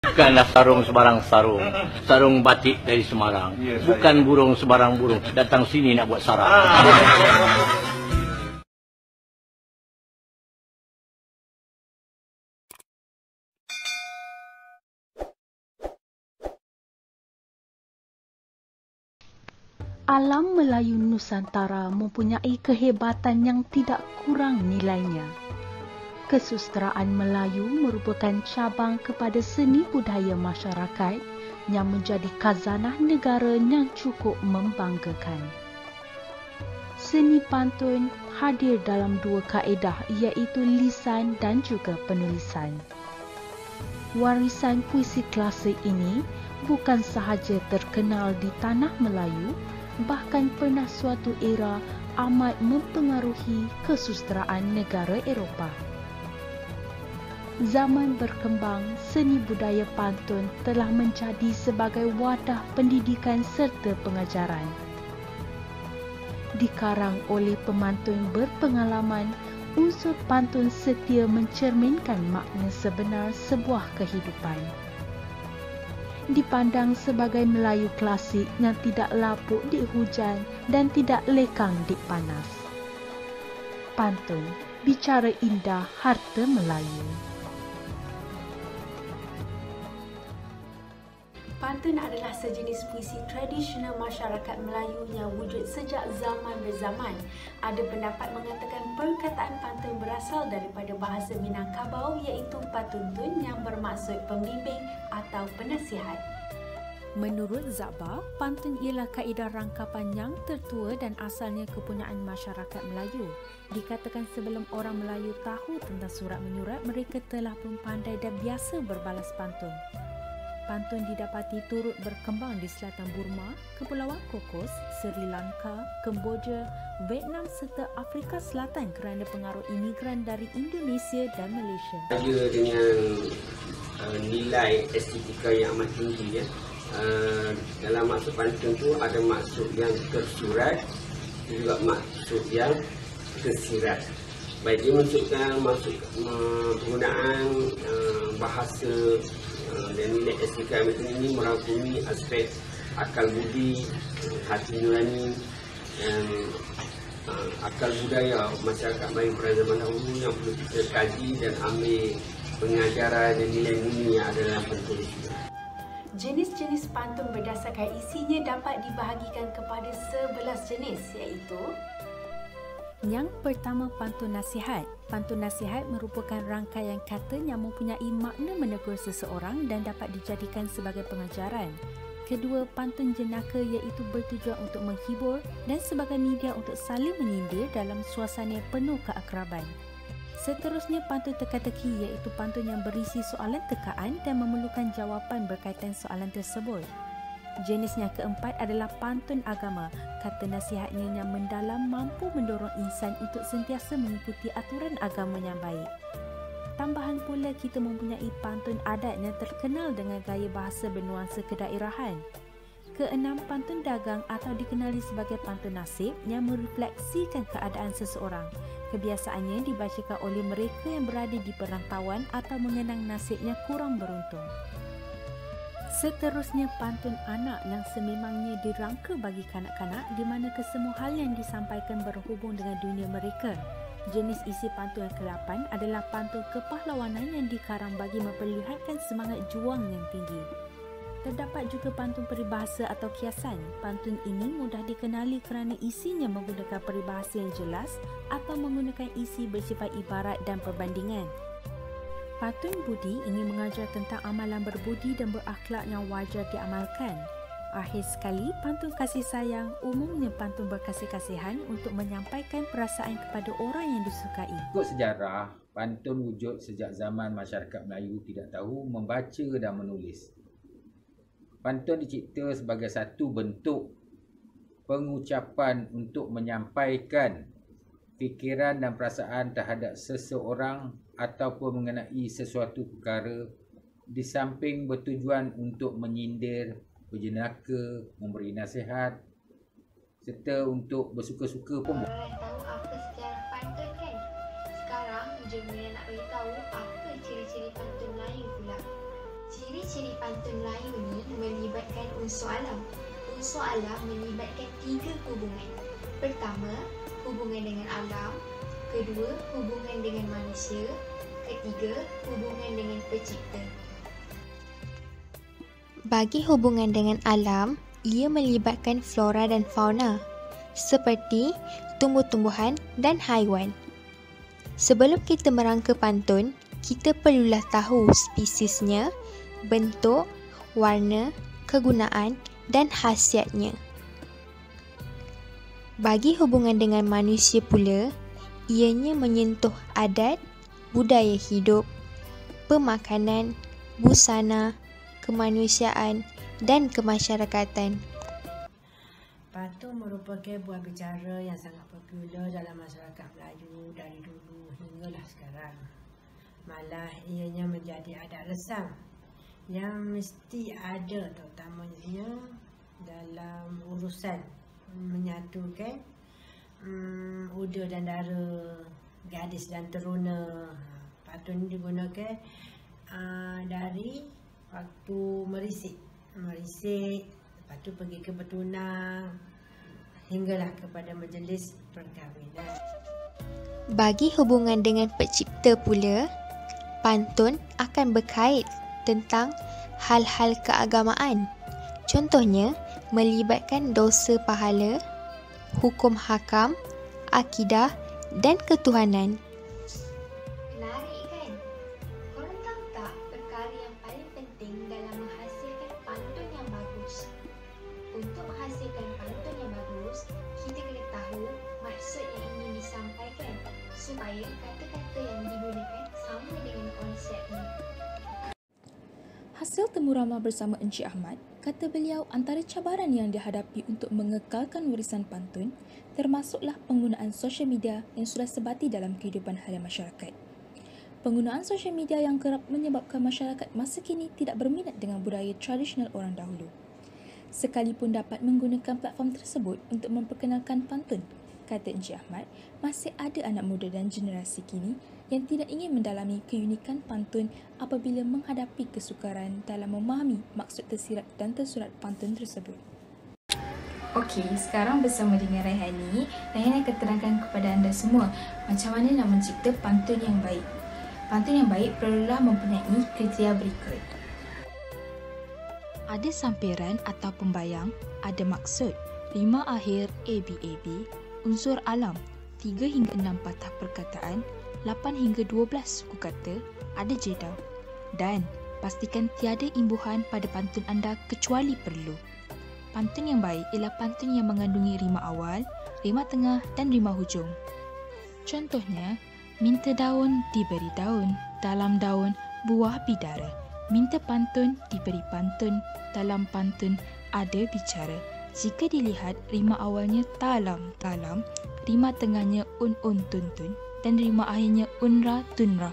Bukanlah sarung sebarang sarung, sarung batik dari Semarang. Bukan burung sebarang burung, datang sini nak buat sarang. Alam Melayu Nusantara mempunyai kehebatan yang tidak kurang nilainya. Kesusteraan Melayu merupakan cabang kepada seni budaya masyarakat yang menjadi khazanah negara yang cukup membanggakan. Seni pantun hadir dalam dua kaedah iaitu lisan dan juga penulisan. Warisan puisi klasik ini bukan sahaja terkenal di tanah Melayu, bahkan pernah suatu era amat mempengaruhi kesusteraan negara Eropah. Zaman berkembang, seni budaya pantun telah menjadi sebagai wadah pendidikan serta pengajaran. Dikarang oleh pemantun berpengalaman, unsur pantun setia mencerminkan makna sebenar sebuah kehidupan. Dipandang sebagai Melayu klasik yang tidak lapuk di hujan dan tidak lekang di panas. Pantun, bicara indah harta Melayu. Pantun adalah sejenis puisi tradisional masyarakat Melayu yang wujud sejak zaman berzaman. Ada pendapat mengatakan perkataan pantun berasal daripada bahasa Minangkabau iaitu patuntun yang bermaksud pembimbing atau penasihat. Menurut Zakbar, pantun ialah kaedah rangkapan yang tertua dan asalnya kepunyaan masyarakat Melayu. Dikatakan sebelum orang Melayu tahu tentang surat menyurat, mereka telah pun pandai dan biasa berbalas pantun. Pantun didapati turut berkembang di selatan Burma, Kepulauan Kokos, Sri Lanka, Kemboja, Vietnam serta Afrika Selatan kerana pengaruh imigran dari Indonesia dan Malaysia. Ada dengan nilai estetika yang amat tinggi ya. Dalam maksud pantun tu ada maksud yang tersurat, juga maksud yang tersirat. Baik dia menunjukkan maksud penggunaan bahasa dan nilai estetika ini merangkumi aspek akal budi, hati nurani dan akal budaya masyarakat Melayu pada zaman dahulu yang perlu kita kaji dan ambil pengajaran dan nilai bumi yang ada dalam pantun itu. Jenis-jenis pantun berdasarkan isinya dapat dibahagikan kepada 11 jenis iaitu: Yang pertama, pantun nasihat. Pantun nasihat merupakan rangkaian kata yang mempunyai makna menegur seseorang dan dapat dijadikan sebagai pengajaran. Kedua, pantun jenaka iaitu bertujuan untuk menghibur dan sebagai media untuk saling menyindir dalam suasana penuh keakraban. Seterusnya, pantun teka-teki iaitu pantun yang berisi soalan tekaan dan memerlukan jawapan berkaitan soalan tersebut. Jenis yang keempat adalah pantun agama. Kata nasihatnya yang mendalam mampu mendorong insan untuk sentiasa mengikuti aturan agama yang baik. Tambahan pula, kita mempunyai pantun adat yang terkenal dengan gaya bahasa bernuansa kedaerahan. Keenam, pantun dagang atau dikenali sebagai pantun nasib yang merefleksikan keadaan seseorang. Kebiasaannya dibacakan oleh mereka yang berada di perantauan atau mengenang nasibnya kurang beruntung. Seterusnya, pantun anak yang sememangnya dirangka bagi kanak-kanak di mana kesemua hal yang disampaikan berhubung dengan dunia mereka. Jenis isi pantun yang ke-8 adalah pantun kepahlawanan yang dikarang bagi memperlihatkan semangat juang yang tinggi. Terdapat juga pantun peribahasa atau kiasan. Pantun ini mudah dikenali kerana isinya menggunakan peribahasa yang jelas atau menggunakan isi bersifat ibarat dan perbandingan. Pantun budi ini mengajar tentang amalan berbudi dan berakhlak yang wajar diamalkan. Akhir sekali, pantun kasih sayang, umumnya pantun berkasih-kasihan untuk menyampaikan perasaan kepada orang yang disukai. Ikut sejarah, pantun wujud sejak zaman masyarakat Melayu tidak tahu membaca dan menulis. Pantun dicipta sebagai satu bentuk pengucapan untuk menyampaikan fikiran dan perasaan terhadap seseorang ataupun mengenai sesuatu perkara, di samping bertujuan untuk menyindir, berjenaka, memberi nasihat serta untuk bersuka-suka pun. Korang tahu apa sejarah pantun kan? Sekarang, jom Mira nak beritahu apa ciri-ciri pantun Melayu pula. Ciri-ciri ciri pantun Melayu ni melibatkan unsur alam. Unsur alam melibatkan 3 hubungan. Pertama, hubungan dengan alam. Kedua, hubungan dengan manusia. Ketiga, hubungan dengan pencipta. Bagi hubungan dengan alam, ia melibatkan flora dan fauna, seperti tumbuh-tumbuhan dan haiwan. Sebelum kita merangka pantun, kita perlulah tahu spesiesnya, bentuk, warna, kegunaan dan khasiatnya. Bagi hubungan dengan manusia pula, ianya menyentuh adat, budaya hidup, pemakanan, busana, kemanusiaan dan kemasyarakatan. Pantun merupakan buah bicara yang sangat popular dalam masyarakat Melayu dari dulu hinggalah sekarang. Malah ianya menjadi adat resam yang mesti ada, terutamanya dalam urusan menyatukan uda dan dara, gadis dan teruna. Pantun ini digunakan dari waktu merisik, lepas tu pergi ke bertunang hinggalah kepada majlis perkahwinan. Bagi hubungan dengan pencipta pula, pantun akan berkait tentang hal-hal keagamaan. Contohnya, melibatkan dosa pahala, hukum hakam, akidah dan ketuhanan. Menarik kan? Korang tahu tak perkara yang paling penting dalam menghasilkan pantun yang bagus? Untuk menghasilkan pantun yang bagus, kita kena tahu maksud yang ingin disampaikan supaya kata-kata yang digunakan sama dengan konsepnya. Hasil temu ramah bersama Encik Ahmad, kata beliau antara cabaran yang dihadapi untuk mengekalkan warisan pantun termasuklah penggunaan sosial media yang sudah sebati dalam kehidupan harian masyarakat. Penggunaan sosial media yang kerap menyebabkan masyarakat masa kini tidak berminat dengan budaya tradisional orang dahulu. Sekalipun dapat menggunakan platform tersebut untuk memperkenalkan pantun, kata Encik Ahmad, masih ada anak muda dan generasi kini yang tidak ingin mendalami keunikan pantun apabila menghadapi kesukaran dalam memahami maksud tersirat dan tersurat pantun tersebut. Okey, sekarang bersama dengan Raihani, Raihani akan terangkan kepada anda semua macam mana nak mencipta pantun yang baik. Pantun yang baik perlulah mempunyai kriteria berikut. Ada sampiran atau pembayang, ada maksud, rima akhir ABAB, unsur alam, 3 hingga 6 patah perkataan, 8 hingga 12 suku kata, ada jedal. Dan pastikan tiada imbuhan pada pantun anda kecuali perlu. Pantun yang baik ialah pantun yang mengandungi rima awal, rima tengah dan rima hujung. Contohnya, minta daun diberi daun, dalam daun buah bidara. Minta pantun diberi pantun, dalam pantun ada bicara. Jika dilihat, rima awalnya talam, rima tengahnya tuntun dan rima akhirnya unra tunra.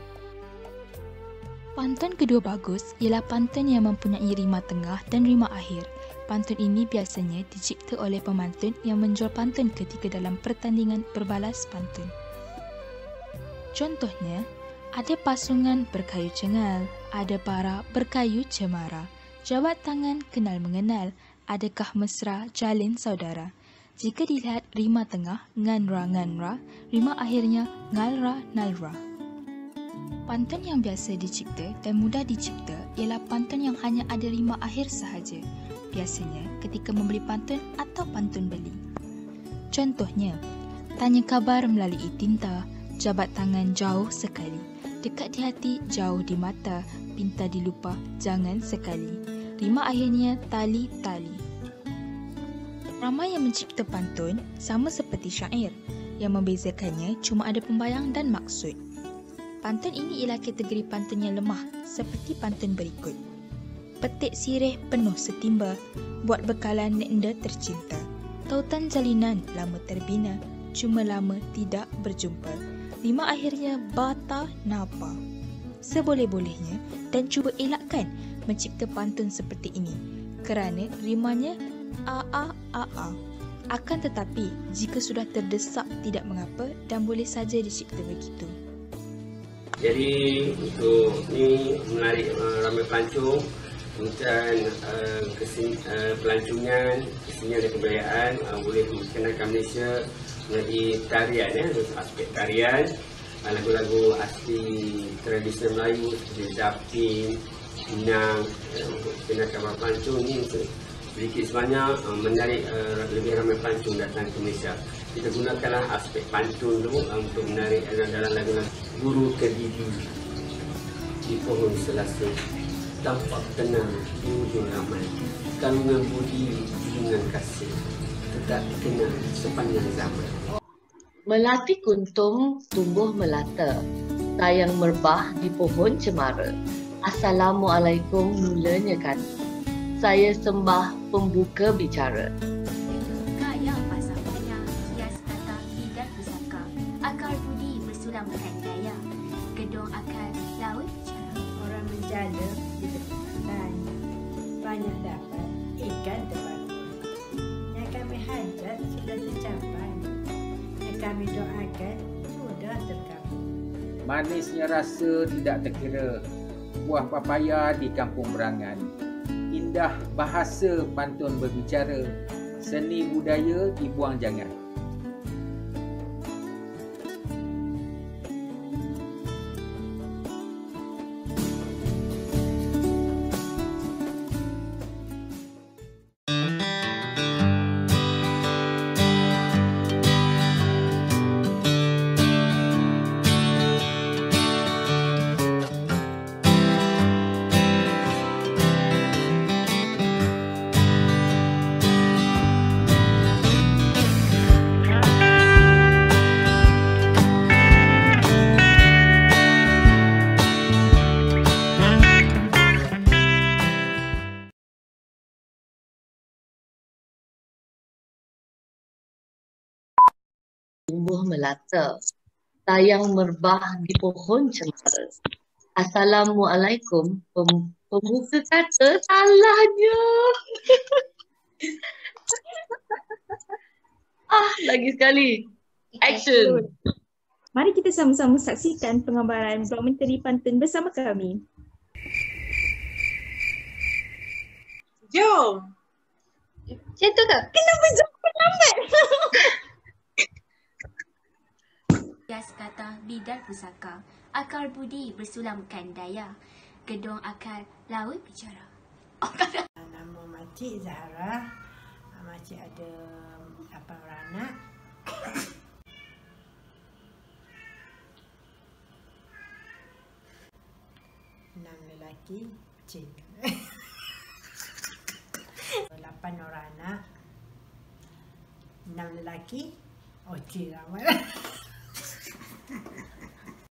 Pantun kedua bagus ialah pantun yang mempunyai rima tengah dan rima akhir. Pantun ini biasanya dicipta oleh pemantun yang menjual pantun ketika dalam pertandingan berbalas pantun. Contohnya, ada pasungan berkayu cengal, ada para berkayu cemara, jabat tangan kenal mengenal, adakah mesra jalin saudara. Jika dilihat rima tengah nganra, rima akhirnya ngalra nalra. Pantun yang biasa dicipta dan mudah dicipta ialah pantun yang hanya ada rima akhir sahaja. Biasanya ketika membeli pantun atau pantun beli. Contohnya, tanya kabar melalui tinta, jabat tangan jauh sekali, dekat di hati jauh di mata, pinta dilupa jangan sekali. Rima akhirnya tali-tali. Ramai yang mencipta pantun sama seperti syair, yang membezakannya cuma ada pembayang dan maksud. Pantun ini ialah kategori pantun yang lemah seperti pantun berikut. Petik sirih penuh setimba, buat bekalan nenda tercinta. Tautan jalinan lama terbina, cuma lama tidak berjumpa. Rima akhirnya bata napa. Seboleh-bolehnya dan cuba elakkan mencipta pantun seperti ini kerana rimanya a. Akan tetapi, jika sudah terdesak tidak mengapa dan boleh saja dicipta begitu. Jadi untuk ni menarik ramai pelancong, kemudian pelancongan, kesenian dan kebudayaan boleh memperkenalkan Malaysia menjadi tarian, aspek tarian, lagu-lagu asli tradisional Melayu seperti Dapin, Inang, untuk perkenalkan para pelancong ni sedikit sebanyak menarik lebih ramai pelancong datang ke Malaysia. Kita gunakanlah aspek pantun tu untuk menarik dalam lagu-lagu. Guru kediri di pohon selasa, tampak tenang di ujung ramai, kandungan budi dengan kasih, tetap dikenal sepanjang zaman. Melati kuntum tumbuh melata, tayang merbah di pohon cemara. Assalamualaikum mulanya kata, saya sembah pembuka bicara. Kaya pasang banyak, hias kata bidar pusaka, akar budi bersulamkan daya, gedung akar laut bicara. Orang menjala di tepi pantai, banyak dapat ikan terbangun. Yang kami hajat sudah tercapai, yang kami doakan sudah terkabul. Manisnya rasa tidak terkira, buah papaya di kampung Berangan. Indah bahasa pantun berbicara, seni budaya dibuang jangan. Tumbuh melata, tayang merbah di pohon cemara. Assalamualaikum, pembuka kata salahnya. Lagi sekali. Action. Mari kita sama-sama saksikan penggambaran blog menteri pantun bersama kami. Jom. Macam tu ke? Kenapa jom lambat? Hias kata bidar pusaka, akar budi bersulamkan daya, gedung akar laut bicara. Nama makcik Zahra, makcik ada 8 beranak. 6 lelaki, cik. 8 orang anak, 6 lelaki, cik ramai.